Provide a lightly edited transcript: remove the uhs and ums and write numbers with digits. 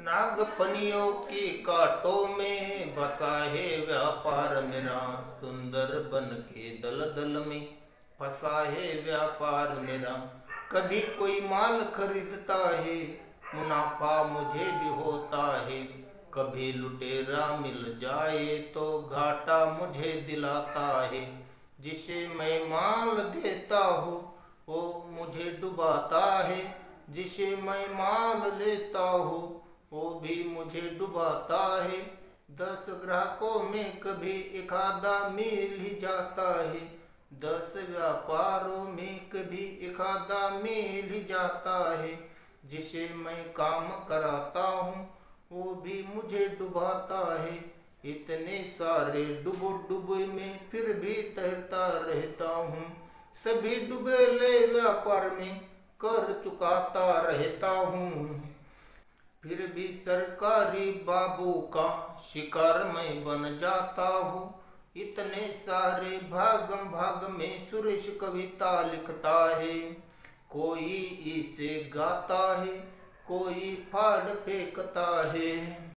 नागफनियों के कांटों में बसा है व्यापार मेरा, सुंदर बन के दलदल में फंसा है व्यापार मेरा। कभी कोई माल खरीदता है, मुनाफा मुझे भी होता है। कभी लुटेरा मिल जाए तो घाटा मुझे दिलाता है। जिसे मैं माल देता हूँ वो मुझे डुबाता है, जिसे मैं माल लेता हूँ वो भी मुझे डुबाता है। 10 ग्राहकों में कभी एक आधा मिल ही जाता है, 10 व्यापारों में कभी एक आधा मिल ही जाता है। जिसे मैं काम कराता हूँ वो भी मुझे डुबाता है। इतने सारे डुबो डुबो में फिर भी तैरता रहता हूँ। सभी डुबेले व्यापार में कर चुकाता रहता हूँ। फिर भी सरकारी बाबू का शिकार मैं बन जाता हूँ। इतने सारे भागम भाग में सुरेश कविता लिखता है। कोई इसे गाता है, कोई फाड़ फेंकता है।